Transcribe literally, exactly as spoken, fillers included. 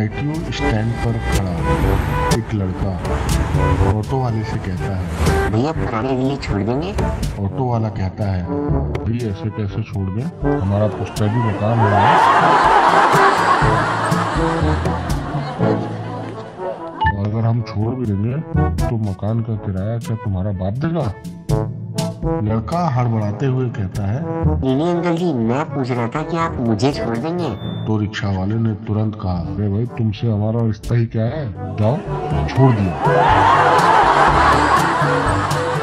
ITO stand पर खड़ा एक लड़का ऑटो वाले से कहता है, भैया पुराने दिल्ली छोड़ देंगे? ऑटो वाला कहता है, भाई ऐसे कैसे छोड़ दें, हमारा पुश्तैनी मकान है। तो अगर हम छोड़ भी देंगे तो मकान का किराया क्या तुम्हारा बाप देगा? लड़का हड़बड़ाते हुए कहता है, नहीं नहीं अंकल जी, मैं पूछ रहा था कि आप मुझे छोड़ देंगे? तो रिक्शा वाले ने तुरंत कहा, अरे भाई तुमसे हमारा रिश्ता ही क्या है, जाओ छोड़ दिया।